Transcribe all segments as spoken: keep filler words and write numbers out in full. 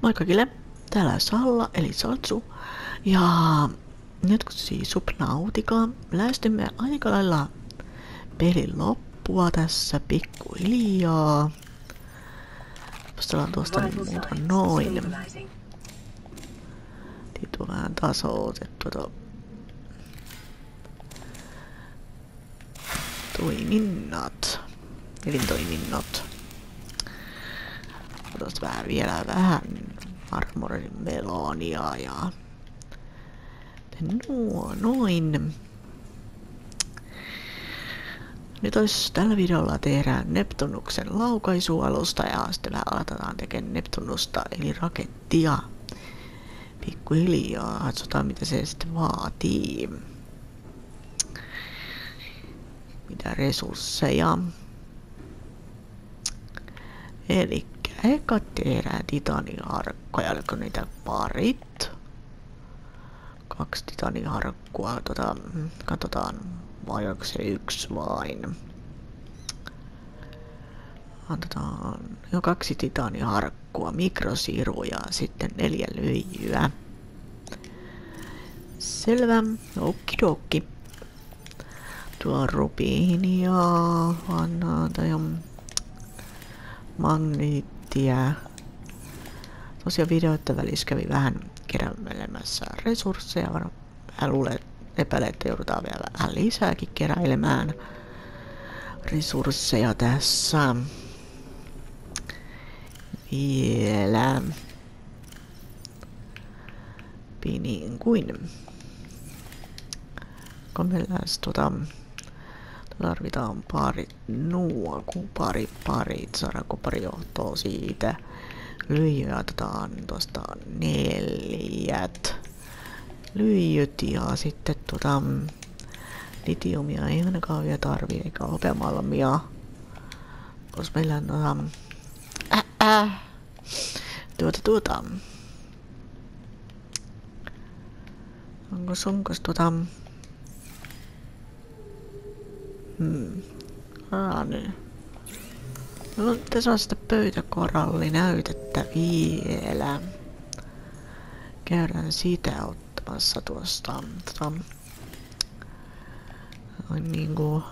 Moi kaikille, täällä Salla eli Saltsu. Ja nyt kun siis Subnautica, lähestymme aika lailla pelin loppua tässä pikkuhiljaa. Postellaan tuosta niin muutama noin. Titu vähän tasoitettua tuo toiminnat. Elintoiminnot. Tuosta vähän vielä vähän armorin melonia ja nuo noin. Nyt olisi tällä videolla tehdään Neptunuksen laukaisualusta ja sitten vähän aletaan tekemään Neptunusta eli rakettia. Pikkuhiljaa, katsotaan mitä se sitten vaatii. Mitä resursseja. Eli eka tehdään titaniharkkoja, oliko niitä parit? Kaksi titaniharkkua, tota, katsotaan vai onko se yksi vain. Otetaan jo kaksi titaniharkkua, mikrosiru ja sitten neljä lyijyä. Selvä, okidoki. Tuo rubiinia, vannaata ja magneettia. Tosiaan videoiden välissä kävi vähän keräilemässä resursseja. Mä luulen, epäilen, että joudutaan vielä vähän lisääkin keräilemään resursseja tässä. Vielä. Niin kuin. Komelläs tota. Tarvitaan pari nuo, kun pari parit, saadaanko pari johtoa siitä. Lyijyä otetaan tuosta neljät lyijyt ja sitten tuota litiumia ei ainakaan vielä tarvii, eikä hopeamalmia. Koska meillä on tuota, äh, äh, tuota tuota. Onko sunkos tuota Hmm. Ah, niin. No, tässä on sitä pöytäkorallinäytettä vielä. Käydään sitä ottamassa tuosta. Tota, on niinku.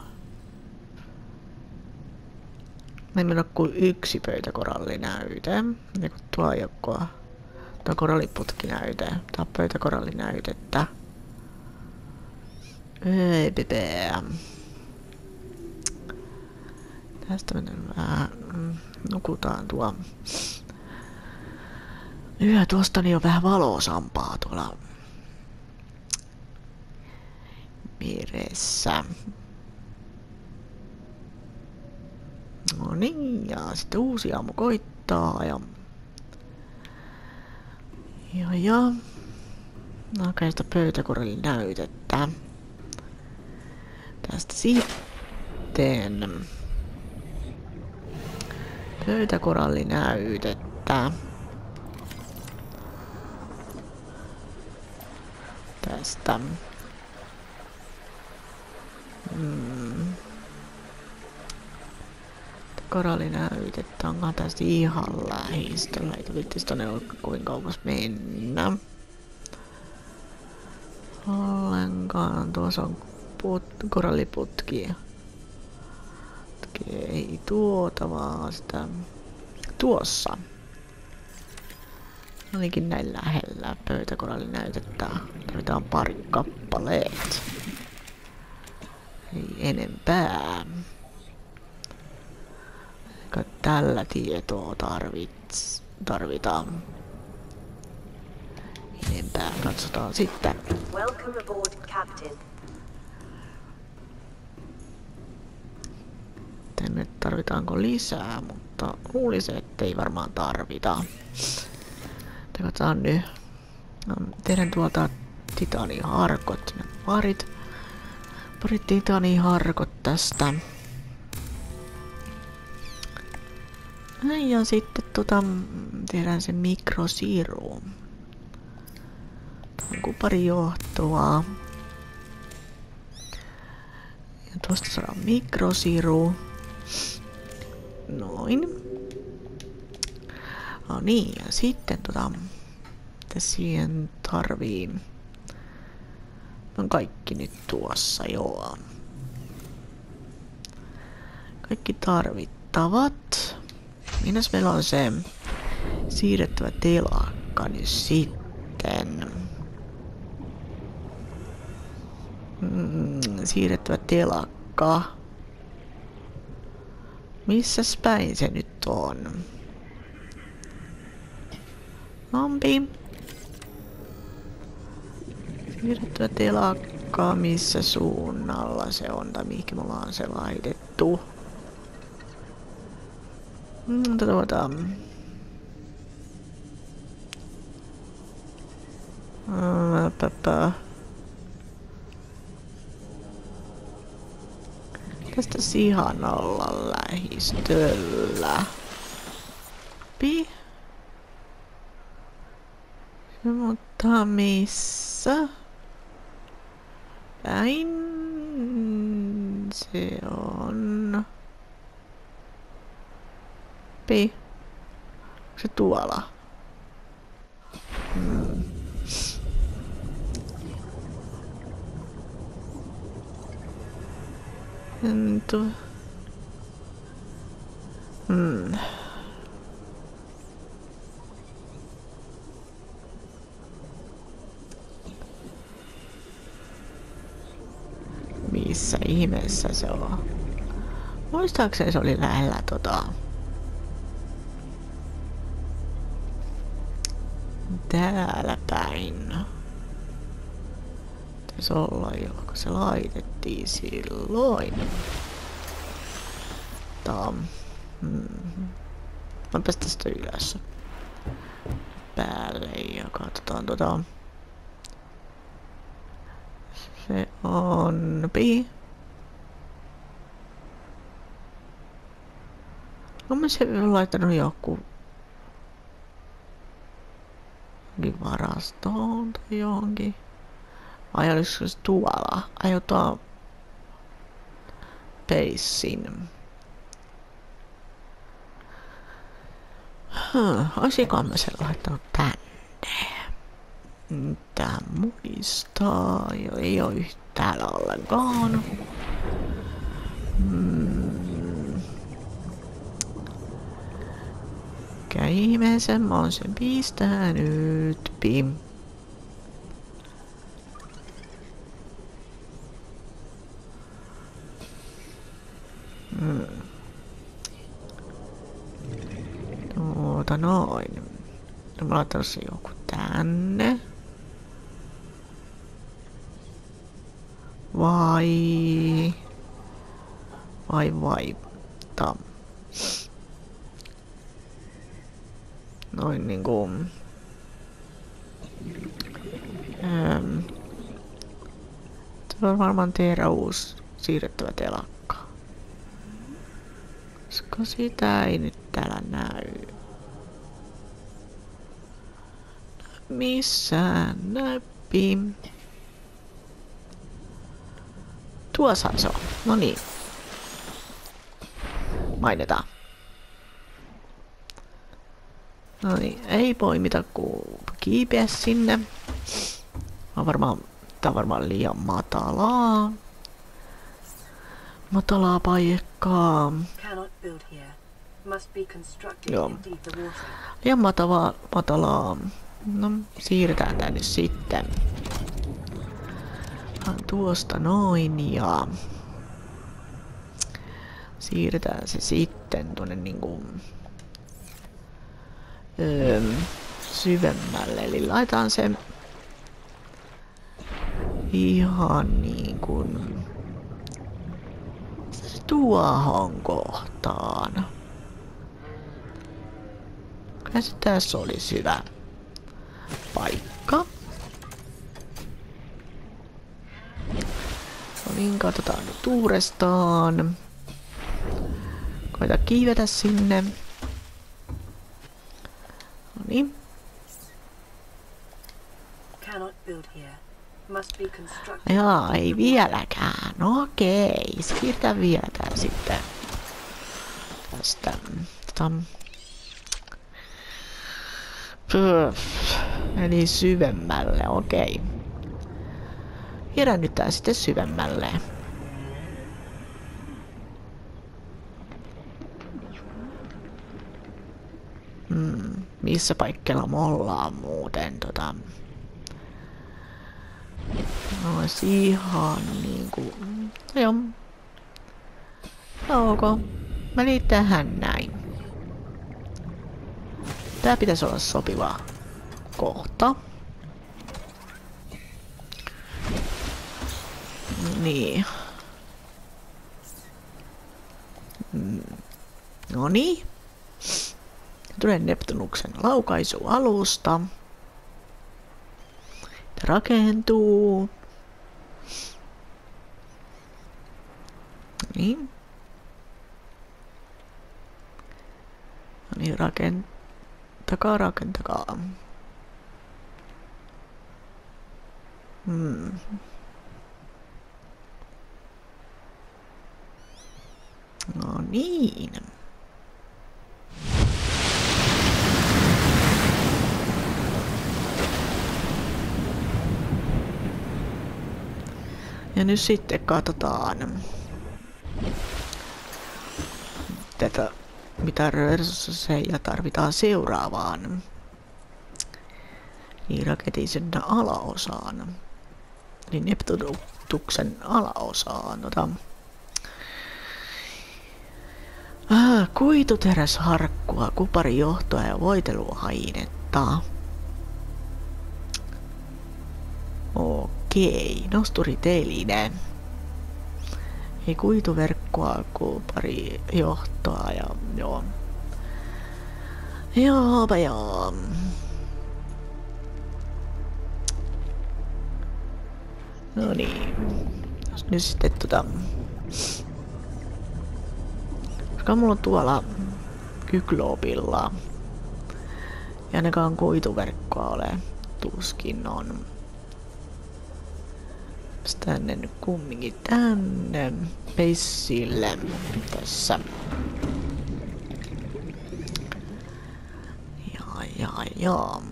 Ei meillä ole kuin yksi pöytäkorallinäyte. Niinku tuo joko. Tuo koralliputkinäyte. Tää on pöytäkorallinäytettä. Ei pepää. Tästä mennään vähän, nukutaan tuo. Yhä tuosta niin on vähän valosampaa tuolla meressä. No niin, ja sitten uusi aamu koittaa ja ja ja nakaista pöytäkorallin näytettä. Tästä sitten pöytäkorallinäytettä. Tästä. Mm. Korallinäytettä onkaan tästä ihan lähistöllä. Ei vittis tonne ole kovin kauas mennä. Ollenkaan. Tuossa on put, koralliputki. Ei tuota vaan sitä tuossa. Olikin näin lähellä pöytäkorallinäytettä. Tarvitaan pari kappaleet. Ei enempää. Eikä tällä tietoa tarvits, tarvitaan. Enempää katsotaan sitten. Welcome aboard, Captain. Tänne tarvitaanko lisää, mutta luulisin, ettei varmaan tarvita. Katsotaan nyt. No, tehdään tuolta titaniharkot. Parit. Parit titaniharkot tästä. Ja sitten tota, tehdään se mikrosiru. Onko pari johtoa. Ja tuosta saadaan mikrosiru. Noin. No niin, ja sitten tota... Mitä siihen tarvii? On kaikki nyt tuossa, joo. Kaikki tarvittavat. Minäs meillä on se siirrettävä telakka nyt sitten. Mm, siirrettävä telakka. Missäs päin se nyt on? Lampi. Siirrettävä telakka. Missä suunnalla se on? Tai mihinkä me ollaan se laitettu? Mm, tuota... Päpä. Tästä sihanalla lähistöllä. Pi. Mutta missä? Päin se on. Pi. Onko se tuolla? Hmm. Entu. Hmm. Missä ihmeessä se on? Muistaakseni se oli lähellä tota... Täällä päin. Taisi olla jo, kun se laitettiin silloin. Tää. Hmm. Mä päästä sitä ylös. Päälle ja katsotaan tota... Se on pi. On mä se laittanut joku varastoon tai johonkin. Vai olisiko se tuolla? Aiotaan peissin. Huh, olisikohan mä sen laittanut tänne? Mitä muistaa? Jo, ei oo yhtään täällä ollenkaan. Hmm. Mikä ihmeeseen mä oon sen pistänyt? Pim. Hmm. Tuota noin. No mä laitan se joku tänne. Vai... Vai vai... Tam. Noin niinku... Ähm. Se on varmaan tehdä uusi siirrettävä telakka. Koska sitä ei nyt täällä näy. Missään näppi. Tuossa se on. No niin. Mainitaan. No niin, ei poimita kuin kiipeä sinne. On varmaan, tää on varmaan liian matalaa. Matalaa paikkaa. Joo. Liian matalaa, matalaa. No, siirretään tänne sitten. Tuosta noin ja siirretään se sitten tuonne niinku öö, syvemmälle. Eli laitetaan se ihan niin kuin tuohon kohtaan. Kyllä se tässä olisi hyvä paikka. No niin, katsotaan nyt uudestaan. Koita kiivetä sinne. No niin. Jaa, ei vieläkään. No okei, siirrytään vielä tää sitten. Tästä. Tästä. Eli syvemmälle, okei. Järännytään sitten syvemmälle. Hmm, missä paikkeilla me ollaan muuten tota... Ois ihan niinku... No joo. No ok. Meni tähän näin. Tää pitäisi olla sopiva kohta. Niin. No niin. Tulee Neptunuksen laukaisualusta. Rakentuu. Niin. No niin, rakentakaa, rakentakaa. Hmm. No niin. Ja nyt sitten katsotaan tätä, mitä resursseja tarvitaan seuraavaan. Niin raketin sen alaosaan. Eli Neptunuksen alaosaan. Ota. Ah, kuituteräsharkkua, kuparijohtoa ja voiteluainetta. Okei, nosturiteline. Ei kuituverkkoa, kuparijohtoa ja joo. Joopa joo. No niin. Nyt sitten tota... Koska mulla on tuolla Kyklopilla. Ja ainakaan kuituverkkoa ole. Tuskin on. Tänne nyt kumminkin tänne. Peissille. Tässä. Ja, ja, ja.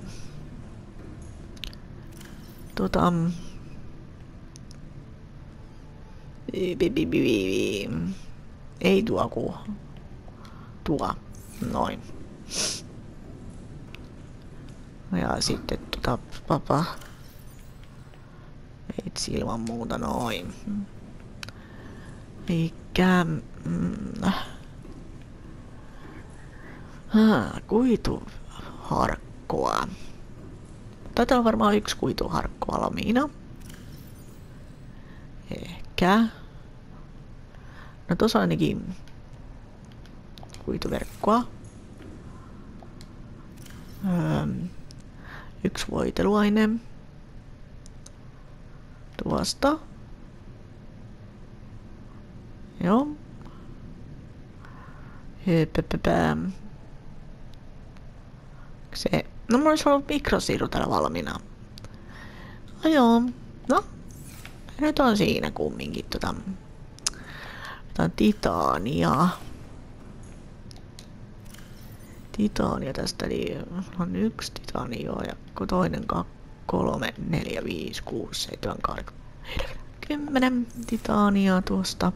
Tota... Ei tuo ku. Tuo. Noin. Ja sitten tota papa. Ei ilman muuta noin. Eikä... Mm, ah, kuituharkkoa. Taitaa on varmaan yksi kuituharkko valmiina. Ehkä. No tossa ainakin kuituverkkoa. Öö, yksi voiteluaine. Tuosta. Joo. Höpöpöpö. Se. No mulla olisi ollut mikrosiiru täällä valmiina. No joo. No. Nyt on siinä kumminkin tota. Otan titaania. Titaania tästä, eli on yksi titania ja toinen kaksi, kolme, neljä, viisi, kuusi, seitsemän, kahdeksan, kymmenen titania tuosta.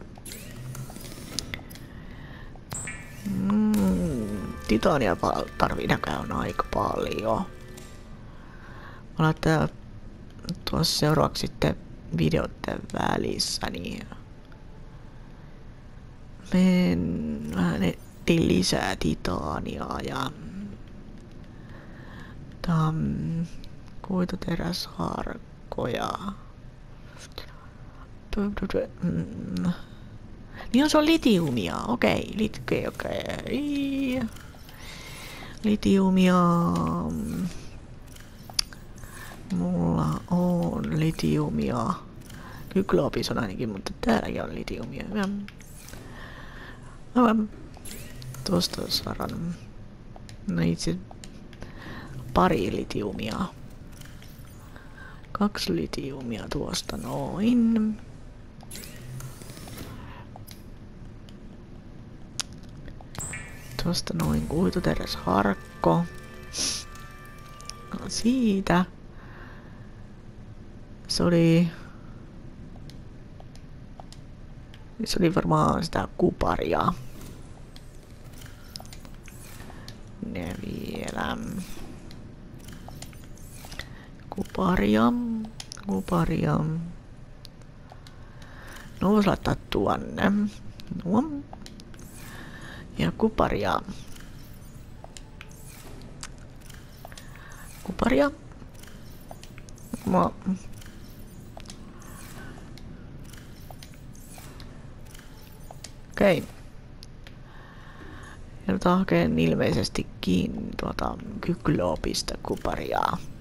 Mm, titania tarvii näköjään aika paljon. Mä laitan tuossa seuraavaksi sitten videoiden välissä, niin men vähän etsin lisää titaniaa ja tam kuituteräsharkkoja. Mm. Niin on, se on litiumia, okei, lit, okei, okei. Litiumia. Mulla on litiumia. Kyklopissa on ainakin, mutta täälläkin on litiumia. Aivan. Tuosta saadaan no itse pari litiumia. Kaksi litiumia tuosta noin. Tuosta noin kuituteräsharkko. siitä. Se oli... Se oli varmaan sitä kuparia. Ne vielä. Kuparia. Kuparia. No voisi laittaa tuonne. No. Ja kuparia. Kuparia. Mä... Okei. Ja nyt hakeen ilmeisestikin tuota Kykloopista kuparia.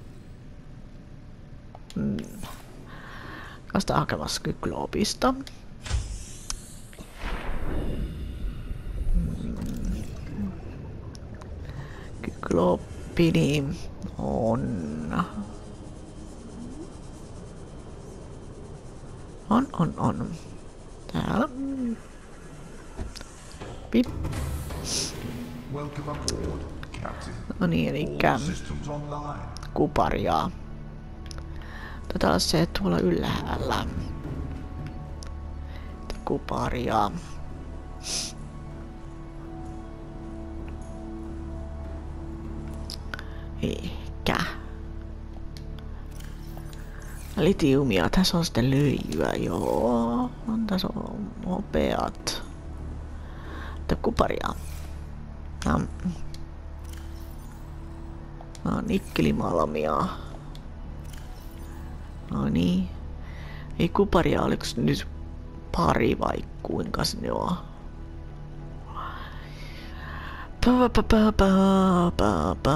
Hmm. Vasta hakemassa Kykloopista. Hmm. Kyklooppini on... On, on, on. Täällä. Pip. Welcome aboard, Captain. No niin, elikkä All systems online. kuparia. Tätä on se tuolla ylhäällä. Kuparia. Eikä. Litiumia, tässä on sitten lyijyä, joo. On tässä on nopeat. Tätä kuparia. No. No, nikkelimalmia. No niin. Ei kuparia, oliko nyt pari vai kuinka se on? Pa, pa, pa, pa, pa, pa.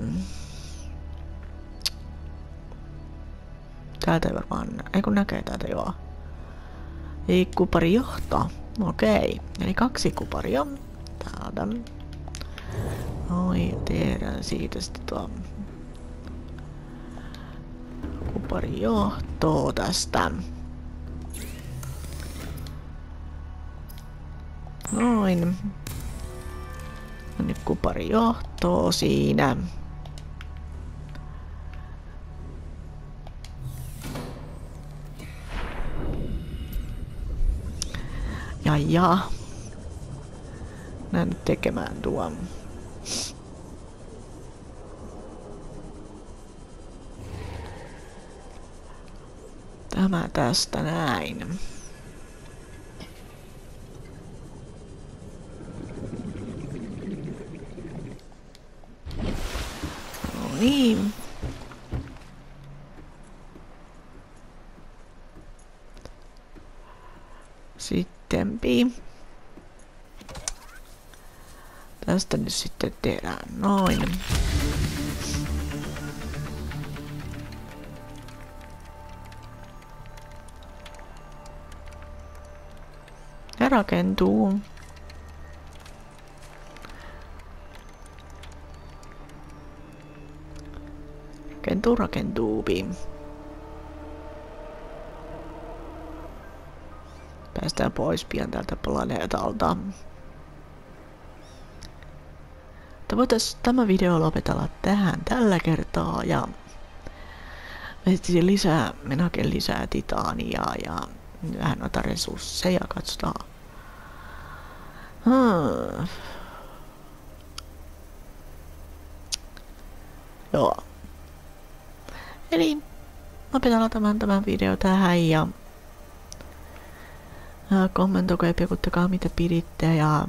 Täältä ei varmaan, ei kun näkee täältä joo. Ei kupari johtaa. Okei, eli kaksi kuparia. Täältä. Oi, tehdään siitä sitten tuo kupari johtoo tästä. Noin. No nyt kupari johtoo siinä. Ja ja. Mä nyt tekemään tuon. Tämä tästä näin. No niin. Sittenpi. Tästä nyt sitten tehdään noin. Ja rakentuu. Rakentuu, rakentuupi. Päästään pois pian tältä planeetalta. Voitaisiin tämä video lopetella tähän tällä kertaa ja lisää, mennä hakemaan lisää titaania ja vähän noita resursseja, katsotaan. Hmm. Joo. Eli lopetellaan tämän, tämän video tähän ja kommentoikaa ja pekuttakaa mitä piditte ja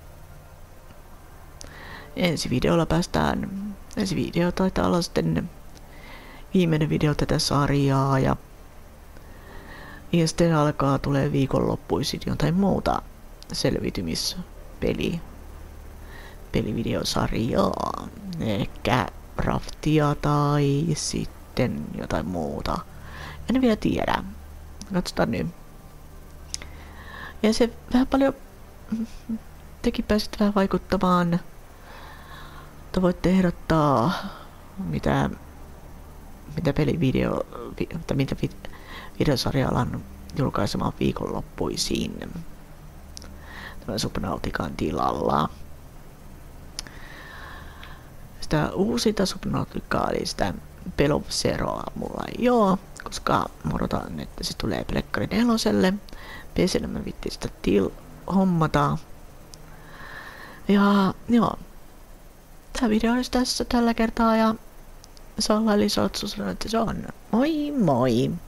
ensi videolla päästään, ensi video taitaa olla sitten viimeinen video tätä sarjaa ja, ja sitten alkaa tulee viikonloppuisin jotain muuta selviytymispeli pelivideosarjaa, ehkä raftia tai sitten jotain muuta. En vielä tiedä. Katsotaan nyt. Ja se vähän paljon tekin pääsit vähän vaikuttamaan. Mutta voitte ehdottaa mitä mitä pelivideo tai mitä videosarjaa ollaan julkaisemaan viikonloppuisiin. Tämän Subnautican tilalla. sitä uusinta Subnautikaa, eli sitä Peloseroa mulla ei oo, koska mä odotan, että se tulee Plekkari neloselle. P C:llä mä vittiin sitä til hommata. Ja joo, tää video olisi tässä tällä kertaa ja Salla eli Sotsu sanoi, että se on moi moi!